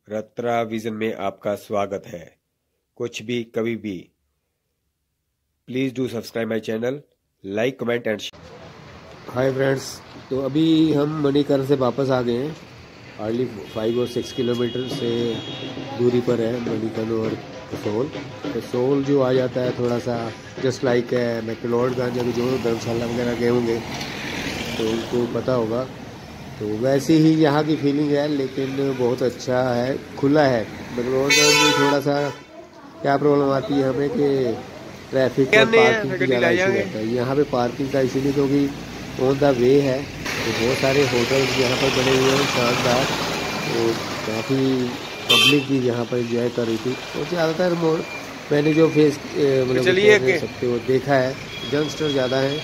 Ratra vision में आपका स्वागत है। कुछ भी कभी भी। Please do subscribe my channel, like comment and share. Hi friends, तो अभी हम मणिकर्ण से वापस आ गए हैं। हार्डली 5 और 6 किलोमीटर से दूरी पर है मणिकर्ण और कसोल। कसोल जो आ जाता है थोड़ा सा जस्ट लाइक मैक्लोडगंज, अभी जो धर्मशाला वगैरह गए होंगे तो उनको पता होगा। तो वैसे ही यहाँ की फीलिंग है, लेकिन बहुत अच्छा है, खुला है। मैक्लोडगंज में थोड़ा सा क्या प्रॉब्लम आती है हमें कि ट्रैफिक और पार्किंग की ज़्यादा इशू रहता है। यहाँ पे पार्किंग का इशू नहीं, क्योंकि ऑन द वे है। तो बहुत सारे होटल्स यहाँ पर बने हुए हैं शानदार, तो काफ़ी पब्लिक भी यहाँ पर इंजॉय कर रही थी। और ज़्यादातर मैंने जो फेस मतलब कह सकते हो देखा है, यंगस्टर ज़्यादा हैं।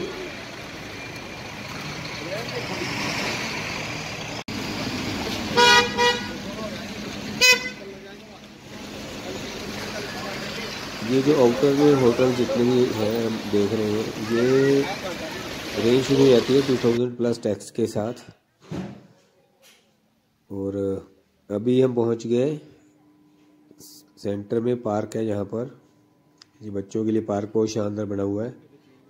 ये जो आउटर में होटल जितने भी हैं हम देख रहे हैं, ये रेंज शुरू हो जाती है 2000 प्लस टैक्स के साथ। और अभी हम पहुंच गए सेंटर में। पार्क है यहाँ पर, ये बच्चों के लिए पार्क बहुत शानदार बना हुआ है।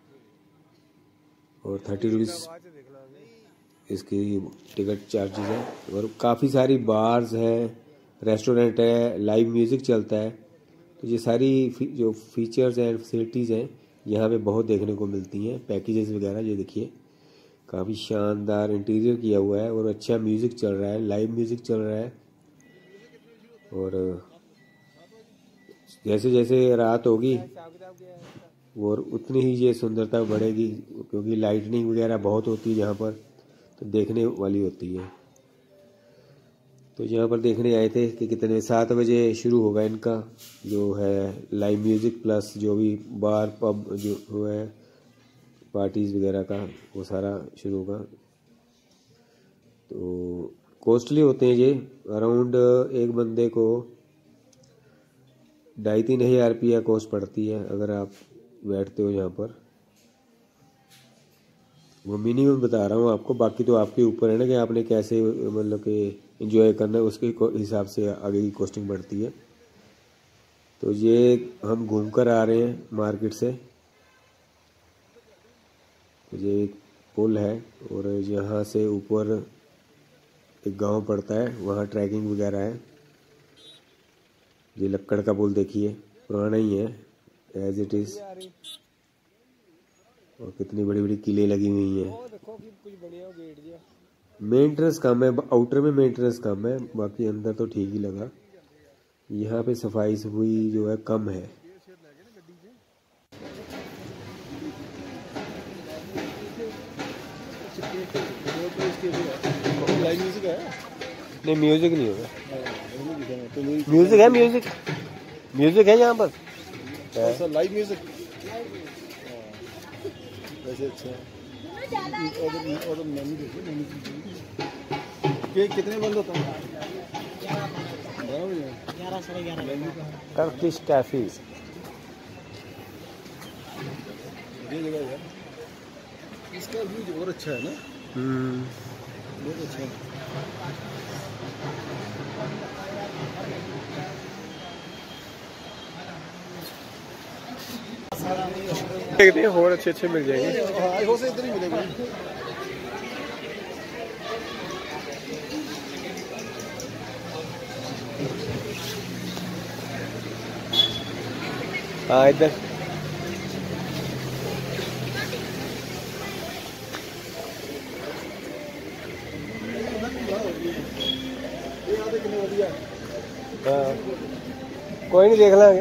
और 30 रुपीज़ इसकी टिकट चार्जेस है। और काफ़ी सारी बार्स है, रेस्टोरेंट है, लाइव म्यूज़िक चलता है। तो ये सारी जो फीचर्स एंड फैसिलिटीज़ हैं यहाँ पे बहुत देखने को मिलती हैं। पैकेजेस वगैरह ये देखिए, काफ़ी शानदार इंटीरियर किया हुआ है और अच्छा म्यूज़िक चल रहा है, लाइव म्यूज़िक चल रहा है। और जैसे जैसे रात होगी और उतनी ही ये सुंदरता बढ़ेगी, क्योंकि लाइटनिंग वगैरह बहुत होती है यहाँ पर, तो देखने वाली होती है। तो यहाँ पर देखने आए थे कि कितने 7 बजे शुरू होगा इनका जो है लाइव म्यूज़िक, प्लस जो भी बार पब जो है पार्टीज़ वगैरह का वो सारा शुरू होगा। तो कॉस्टली होते हैं ये, अराउंड एक बंदे को 2,500-3 हज़ार रुपया कॉस्ट पड़ती है अगर आप बैठते हो यहाँ पर। वो मिनिमम बता रहा हूँ आपको, बाकी तो आपके ऊपर है ना कि आपने कैसे मतलब कि एंजॉय करना है, उसके हिसाब से आगे की कॉस्टिंग बढ़ती है। तो ये हम घूम कर आ रहे हैं मार्केट से। ये एक पुल है और यहाँ से ऊपर एक गांव पड़ता है, वहाँ ट्रैकिंग वगैरह है। ये लक्कड़ का पुल देखिए, पुराना ही है एज इट इज़। और कितनी बड़ी बड़ी किले लगी हुई हैं। मेंटेनेंस कम है, आउटर में मेंटेनेंस कम है, बाकी अंदर तो ठीक ही लगा। यहाँ पे सफाई सफाई जो है कम है। नहीं, म्यूजिक नहीं होगा। म्यूजिक है, म्यूजिक है यहाँ पर, लाइव म्यूजिक वैसे अच्छा है। और मेन्यू देखिए कितने बंद होता है? 11 साढ़े 11 टर्किश कैफे। ये जगह है, इसका व्यू और अच्छा है ना। बहुत अच्छा है। देखते हैं और अच्छे मिल जाएंगे। हाँ, से इधर ही मिलेगा। हाँ, इधर कोई नहीं, देख लेंगे।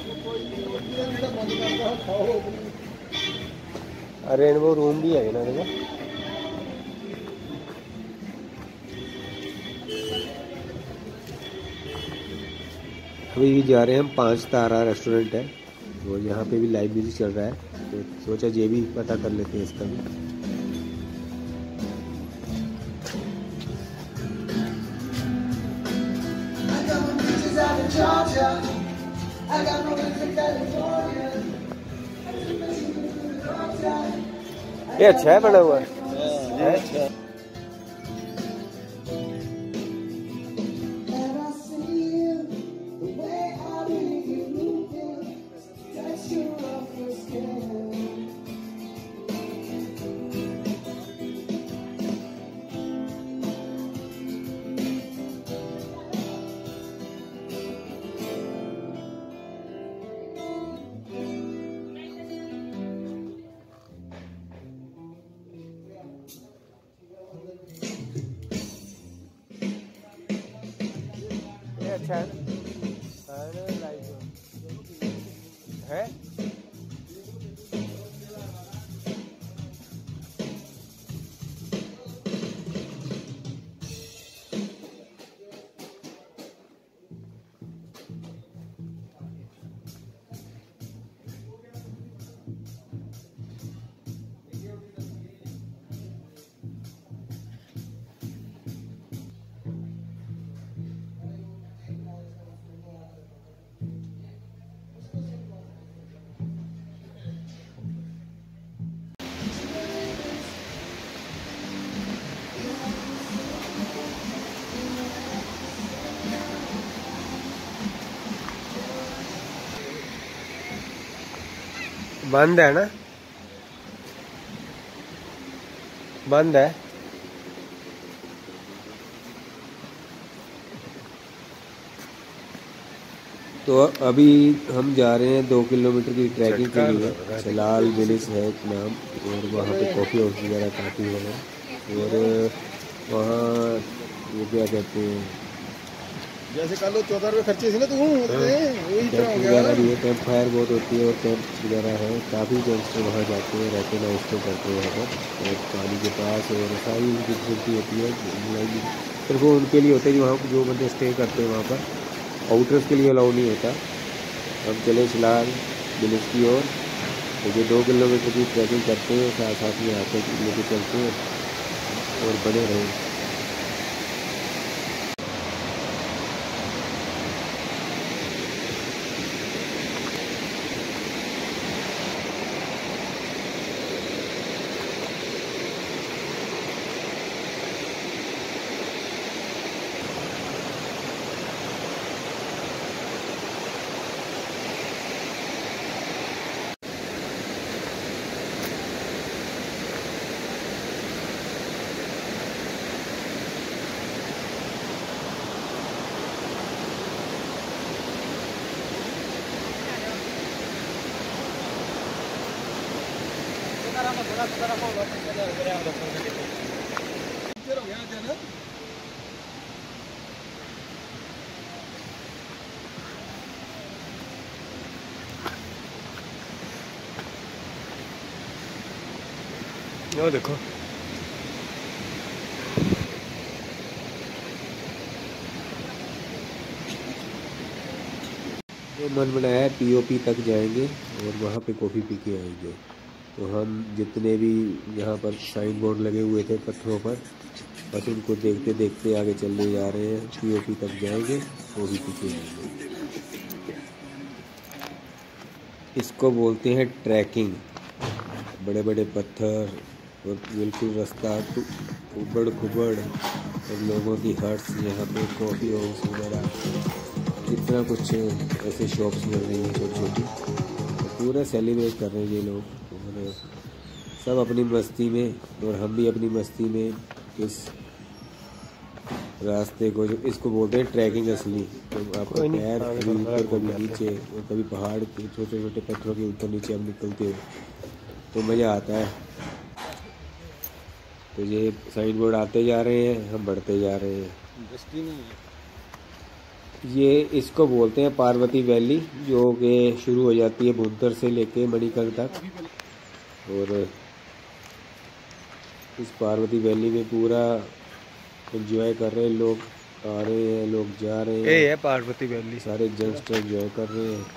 रेनबो रूम भी है ना देखो। अभी भी जा रहे हैं हम 5 तारा रेस्टोरेंट है, और यहाँ पे भी लाइव म्यूजिक चल रहा है, तो सोचा ये भी पता कर लेते हैं इसका भी। ये अच्छा है बना हुआ है। अच्छा है है। बंद है ना, बंद है। तो अभी हम जा रहे हैं 2 किलोमीटर की ट्रैकिंग के लिए। सलाल विलेज है एक नाम, और वहाँ पे कॉफ़ी हाउस वगैरह काफ़ी है। और वहाँ वो क्या कहते हैं, जैसे कल 14 रुपये खर्चे थे ना, तो कैंप वगैरह भी है, कैंप फायर बहुत होती है और कैंप वगैरह है। काफ़ी गैंगस्टर वहाँ जाते हैं, रहते हैं, नाइट करते हैं वहाँ पर, और पानी के पास, और सारी उनकी फैसिलिटी होती है। सिर्फ वो उनके लिए होता है जो वहाँ जो बंदे स्टे करते हैं वहाँ पर, आउटर्स के लिए अलाउ नहीं होता। हम चले सलाल विलेज की ओर, तो जो 2 किलोमीटर की ट्रैकिंग करते हैं, साथ साथ में आते लेके चलते हैं और बने रहें। ये देखो, ये मन बनाया है पीओपी तक जाएंगे और वहाँ पे कॉफ़ी पी के आएंगे। तो हम जितने भी यहाँ पर साइन बोर्ड लगे हुए थे पत्थरों पर, बस उनको देखते देखते आगे चलने जा रहे हैं। पीओपी तक जाएंगे, कॉफ़ी पी के आएंगे। इसको बोलते हैं ट्रैकिंग। बड़े बड़े पत्थर और बिल्कुल रास्ता उबड़ खुबड़, और लोगों की हट्स, यहाँ पे कॉफ़ी हाउस वगैरह, कितना कुछ ऐसे शॉप्स मिल रही हैं छोटी छोटी। तो पूरा सेलिब्रेट कर रहे हैं ये लोग, और सब अपनी मस्ती में, और हम भी अपनी मस्ती में इस रास्ते को, जो इसको बोलते हैं ट्रैकिंग असली। तो आपका पैर कभी ऊपर कभी नीचे, और कभी पहाड़ के छोटे छोटे पत्थरों के ऊपर नीचे हम निकलते हो, तो मज़ा आता है। तो ये साइन बोर्ड आते जा रहे हैं, हम बढ़ते जा रहे हैं। ये इसको बोलते हैं पार्वती वैली, जो कि शुरू हो जाती है भुंतर से लेके मणिकर्ण तक। और इस पार्वती वैली में पूरा एंजॉय कर रहे हैं लोग, आ रहे हैं लोग, जा रहे हैं। ये है पार्वती वैली, सारे यंगस्टर एंजॉय कर रहे हैं।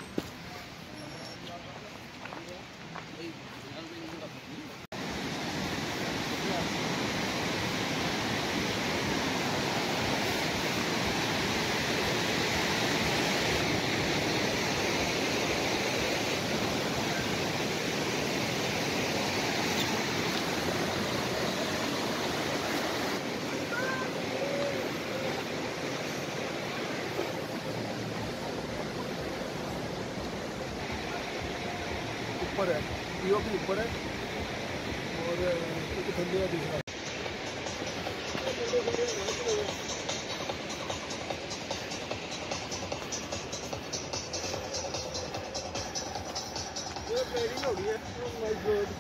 ऊपर है, पीओपी ऊपर है, और एक थल्ले है दूसरा। ये ट्रेनिंग हो गई है, ओह माय गॉड।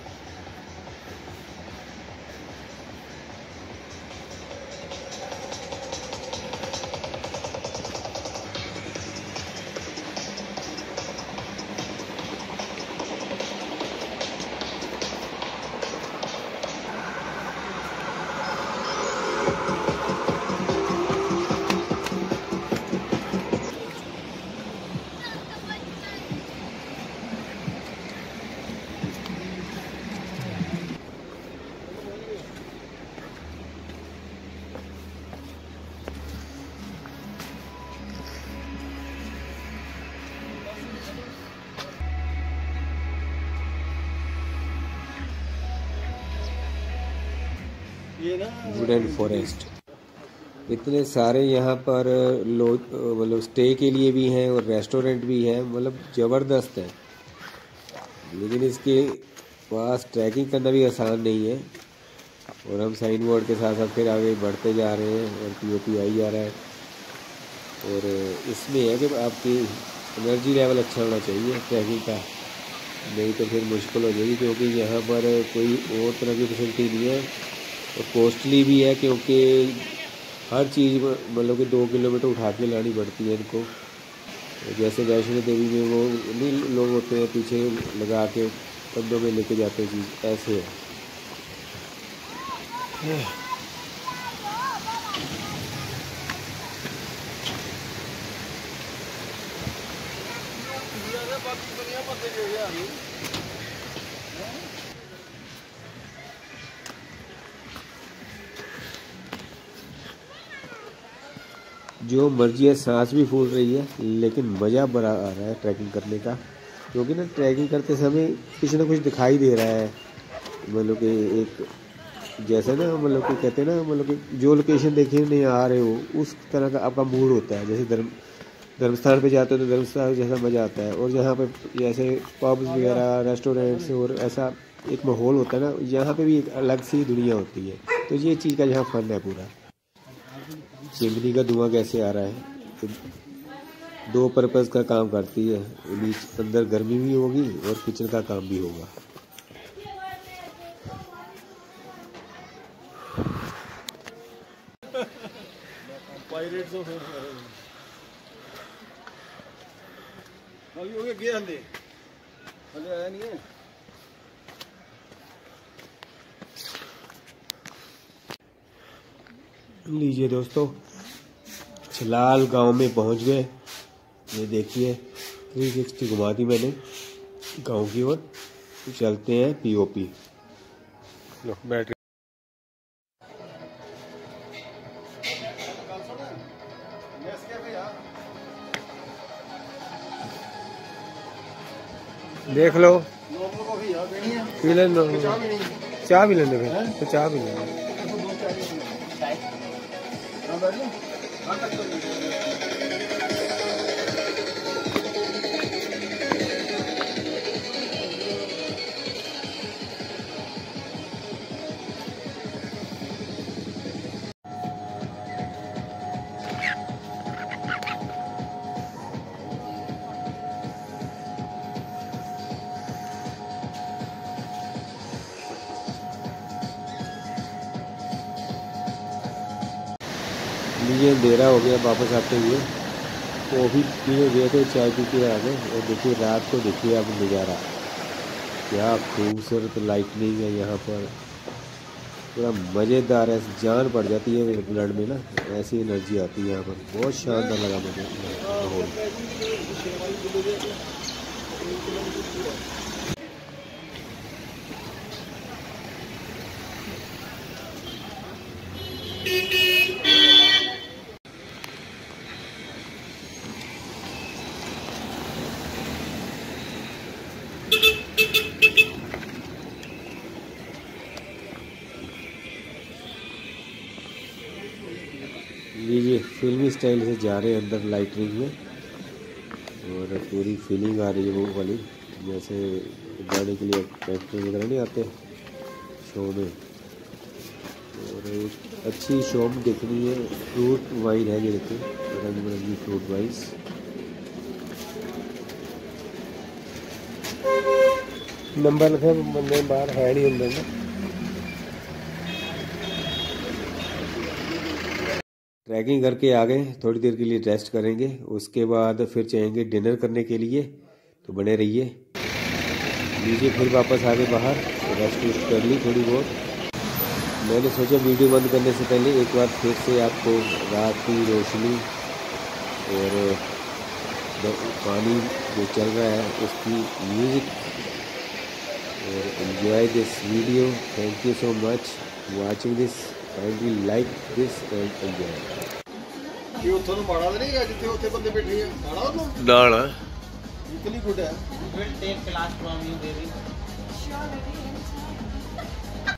ये ना वुडन फॉरेस्ट। इतने सारे यहाँ पर लोग मतलब स्टे के लिए भी हैं और रेस्टोरेंट भी है, मतलब ज़बरदस्त है। लेकिन इसके पास ट्रैकिंग करना भी आसान नहीं है। और हम साइन बोर्ड के साथ साथ फिर आगे बढ़ते जा रहे हैं और पीओपी आई जा रहा है। और इसमें है कि आपकी एनर्जी लेवल अच्छा होना चाहिए ट्रैकिंग का, नहीं तो फिर मुश्किल हो जाएगी, क्योंकि यहाँ पर कोई और तरह की फैसिलिटी नहीं है और कॉस्टली भी है, क्योंकि हर चीज़ मतलब कि 2 किलोमीटर उठा के लानी पड़ती है इनको। जैसे वैष्णो देवी में वो नहीं लोग होते हैं पीछे लगा के कंधों में लेके जाते हैं चीज़, ऐसे है। जो मर्जी है, सांस भी फूल रही है, लेकिन मज़ा बड़ा आ रहा है ट्रैकिंग करने का। क्योंकि ना ट्रैकिंग करते समय कुछ ना कुछ दिखाई दे रहा है, मतलब कि एक जैसे ना मतलब कि कहते हैं ना, मतलब कि जो लोकेशन देखने नहीं आ रहे हो उस तरह का आपका मूड होता है। जैसे धर्मस्थान पे जाते हो तो धर्मस्थान जैसा मज़ा आता है, और यहाँ पे जैसे पब्स वगैरह रेस्टोरेंट्स और ऐसा एक माहौल होता है ना, यहाँ पे भी एक अलग सी दुनिया होती है। तो ये चीज़ का यहाँ फन है पूरा। चिमनी का धुआं कैसे आ रहा है, तो 2 पर्पज़ का काम करती है, बीच अंदर गर्मी भी होगी और किचन का काम भी होगा। पायरेट्स ऑफ अभी हो गया हल्दे हल्दे आया नहीं है। लीजिए दोस्तों, छलाल गांव में पहुंच गए। ये देखिए 360 घुमा दी मैंने गांव की ओर। चलते हैं पीओपी। लो बैटरी देख लो, पी लेना, चाय भी लेने फिर तो चाय भी लेना। लिए अंधेरा हो गया, वापस आते हुए कॉफ़ी पीने गए थे, चाय पी के आ गए। और देखिए रात को देखिए अब नज़ारा, क्या खूबसूरत लाइटनिंग है यहाँ पर, पूरा मज़ेदार है। जान पड़ जाती है मेरे ब्लड में ना, ऐसी एनर्जी आती है यहाँ पर। बहुत शानदार लगा मुझे माहौल। लीजिए फिल्मी स्टाइल से जा रहे हैं अंदर लाइटनिंग में, और पूरी फीलिंग आ रही है वो वाली, जैसे गाने के लिए एक्टर वगैरह नहीं आते शो में। और एक अच्छी शॉप देखनी है, फ्रूट वाइन है ये देखिए, रंग बिरंगी फ्रूट वाइन्स। नंबर लिखे बंदे बाहर है नहीं अंदर। ट्रैकिंग करके आ गए, थोड़ी देर के लिए रेस्ट करेंगे, उसके बाद फिर जाएंगे डिनर करने के लिए। तो बने रहिए। लीजिए फिर वापस आ गए बाहर, रेस्ट कर ली थोड़ी बहुत। मैंने सोचा वीडियो बंद करने से पहले एक बार फिर से आपको रात की रोशनी और पानी जो चल रहा है उसकी म्यूज़िक, और enjoy this video. Thank you so much watching this, kindly like this and enjoy। ये उठो ना माड़ा नहीं है जिथे उठे बंदे बैठे हैं, माड़ा हो तो ना ना इतनी गुड है। We'll take class from you, baby. Sure, baby.